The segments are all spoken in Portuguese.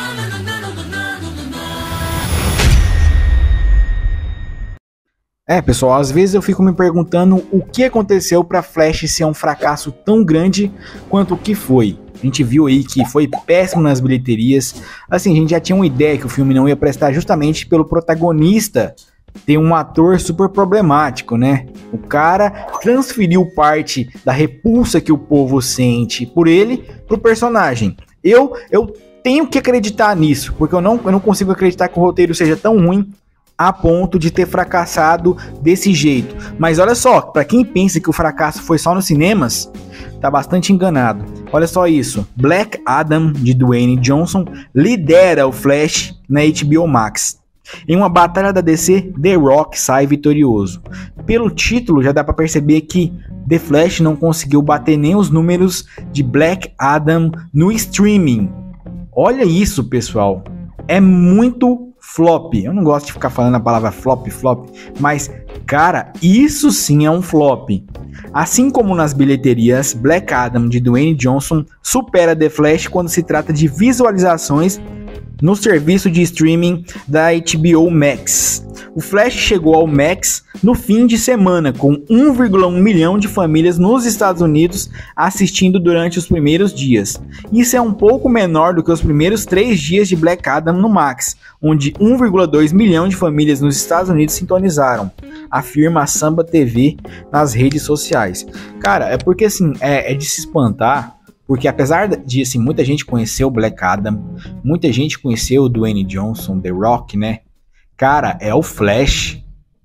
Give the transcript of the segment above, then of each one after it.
Pessoal, às vezes eu fico me perguntando o que aconteceu para Flash ser um fracasso tão grande quanto o que foi. A gente viu aí que foi péssimo nas bilheterias. Assim, a gente já tinha uma ideia que o filme não ia prestar justamente pelo protagonista ter um ator super problemático, né? O cara transferiu parte da repulsa que o povo sente por ele pro personagem. Eu tenho que acreditar nisso, porque eu não consigo acreditar que o roteiro seja tão ruim a ponto de ter fracassado desse jeito. Mas olha só, para quem pensa que o fracasso foi só nos cinemas, tá bastante enganado. Olha só isso, Black Adam de Dwayne Johnson lidera o Flash na HBO Max. Em uma batalha da DC, The Rock sai vitorioso. Pelo título já dá para perceber que The Flash não conseguiu bater nem os números de Black Adam no streaming. Olha isso, pessoal, é muito flop. Eu não gosto de ficar falando a palavra flop, mas, cara, isso sim é um flop. Assim como nas bilheterias, Black Adam de Dwayne Johnson supera The Flash quando se trata de visualizações no serviço de streaming da HBO Max. O Flash chegou ao Max no fim de semana, com 1,1 milhão de famílias nos Estados Unidos assistindo durante os primeiros dias. Isso é um pouco menor do que os primeiros 3 dias de Black Adam no Max, onde 1,2 milhão de famílias nos Estados Unidos sintonizaram, afirma a Samba TV nas redes sociais. Cara, é porque assim, é de se espantar. Porque apesar de assim, muita gente conheceu o Black Adam, muita gente conheceu o Dwayne Johnson, The Rock, né? Cara, é o Flash.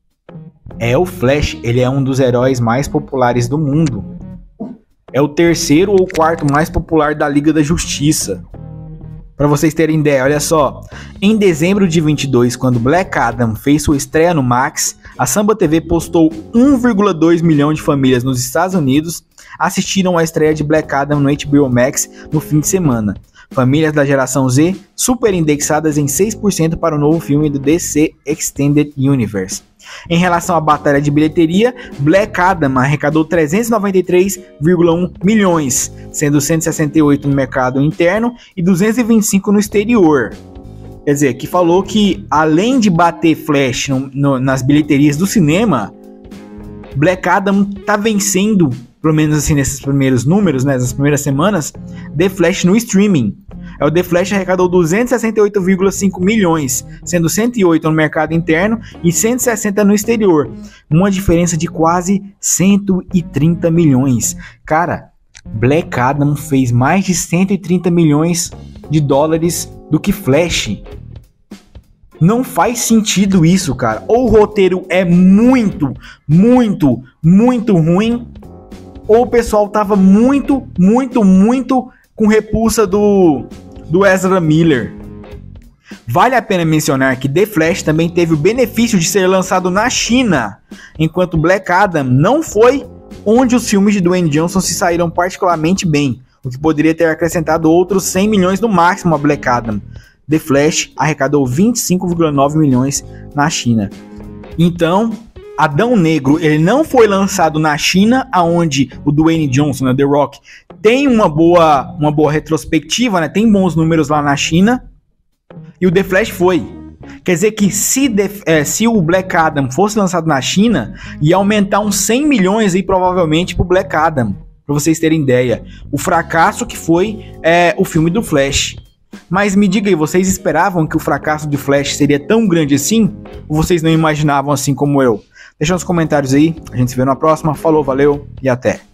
É o Flash, ele é um dos heróis mais populares do mundo. É o 3º ou 4º mais popular da Liga da Justiça. Para vocês terem ideia, olha só. Em dezembro de 22, quando Black Adam fez sua estreia no Max, a Samba TV postou 1,2 milhão de famílias nos Estados Unidos assistiram a estreia de Black Adam no HBO Max no fim de semana. Famílias da geração Z super indexadas em 6% para o novo filme do DC Extended Universe. Em relação à batalha de bilheteria, Black Adam arrecadou 393,1 milhões, sendo 168 no mercado interno e 225 no exterior. Quer dizer, que falou que além de bater Flash nas bilheterias do cinema, Black Adam tá vencendo, pelo menos assim nesses primeiros números, né, nas primeiras semanas, The Flash no streaming. O The Flash arrecadou 268,5 milhões, sendo 108 no mercado interno e 160 no exterior. Uma diferença de quase 130 milhões. Cara, Black Adam fez mais de 130 milhões de dólares do que Flash. Não faz sentido isso, cara. Ou o roteiro é muito ruim, ou o pessoal tava muito com repulsa do Ezra Miller. Vale a pena mencionar que The Flash também teve o benefício de ser lançado na China, enquanto Black Adam não foi, onde os filmes de Dwayne Johnson se saíram particularmente bem, o que poderia ter acrescentado outros 100 milhões no máximo a Black Adam. The Flash arrecadou 25,9 milhões na China. Então, Adão Negro, ele não foi lançado na China, aonde o Dwayne Johnson, né, The Rock, tem uma boa retrospectiva, né, tem bons números lá na China, e o The Flash foi. Quer dizer que se o Black Adam fosse lançado na China, ia aumentar uns 100 milhões aí provavelmente pro Black Adam, para vocês terem ideia. O fracasso que foi o filme do Flash. Mas me diga aí, vocês esperavam que o fracasso do Flash seria tão grande assim? Ou vocês não imaginavam assim como eu? Deixa nos comentários aí, a gente se vê na próxima. Falou, valeu e até!